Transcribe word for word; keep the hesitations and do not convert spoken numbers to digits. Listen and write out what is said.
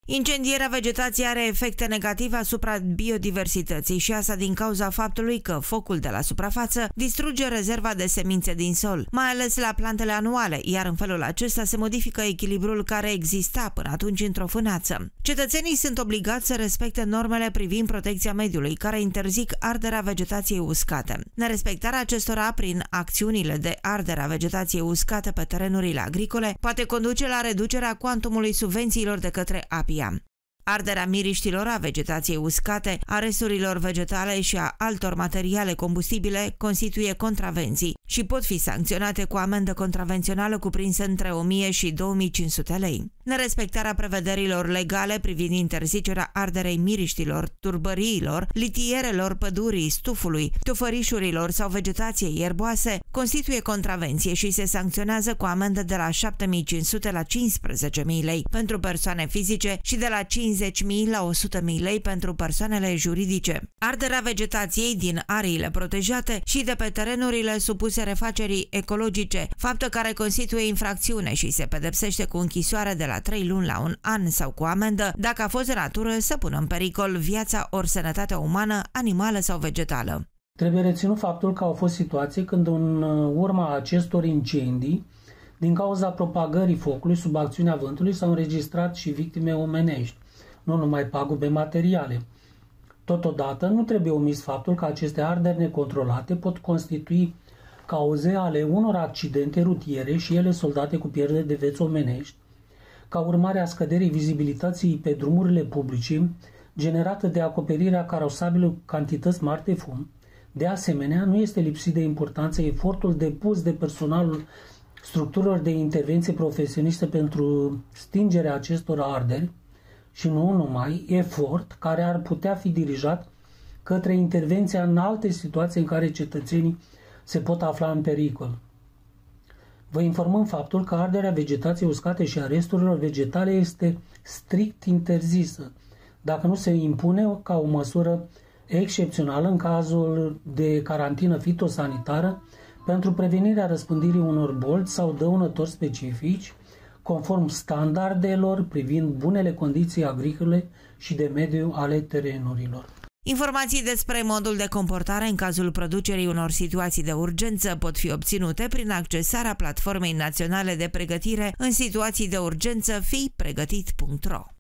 Incendierea vegetației are efecte negative asupra biodiversității și asta din cauza faptului că focul de la suprafață distruge rezerva de semințe din sol, mai ales la plantele anuale, iar în felul acesta se modifică echilibrul care exista până atunci într-o fâneață. Cetățenii sunt obligați să respecte normele privind protecția mediului, care interzic arderea vegetației uscate. Nerespectarea acestora prin acțiunile de ardere a vegetației uscate pe terenurile agricole poate conduce la reducerea cuantumului subvențiilor de către A P I A. Arderea miriștilor, a vegetației uscate, a resturilor vegetale și a altor materiale combustibile constituie contravenții și pot fi sancționate cu amendă contravențională cuprinsă între o mie și două mii cinci sute lei. Nerespectarea prevederilor legale privind interzicerea arderei miriștilor, turbăriilor, litierelor pădurii, stufului, tufărișurilor sau vegetației ierboase constituie contravenție și se sancționează cu amendă de la șapte mii cinci sute la cincisprezece mii lei pentru persoane fizice și de la cincizeci mii la o sută mii lei pentru persoanele juridice. Arderea vegetației din ariile protejate și de pe terenurile supuse refacerii ecologice, faptă care constituie infracțiune și se pedepsește cu închisoare de la trei luni la un an sau cu amendă dacă a fost de natură să pună în pericol viața ori sănătatea umană, animală sau vegetală. Trebuie reținut faptul că au fost situații când în urma acestor incendii, din cauza propagării focului sub acțiunea vântului, s-au înregistrat și victime omenești, nu numai pagube materiale. Totodată, nu trebuie omis faptul că aceste arderi necontrolate pot constitui cauze ale unor accidente rutiere și ele soldate cu pierderi de vieți omenești, ca urmare a scăderii vizibilității pe drumurile publice, generată de acoperirea carosabilă cu cantități mari de fum. De asemenea, nu este lipsit de importanță efortul depus de personalul structurilor de intervenție profesioniste pentru stingerea acestor arderi și nu numai, efort care ar putea fi dirijat către intervenția în alte situații în care cetățenii se pot afla în pericol. Vă informăm faptul că arderea vegetației uscate și a resturilor vegetale este strict interzisă, dacă nu se impune ca o măsură excepțională în cazul de carantină fitosanitară pentru prevenirea răspândirii unor boli sau dăunători specifici, conform standardelor privind bunele condiții agricole și de mediu ale terenurilor. Informații despre modul de comportare în cazul producerii unor situații de urgență pot fi obținute prin accesarea Platformei Naționale de Pregătire în situații de urgență fi pregătit punct ro.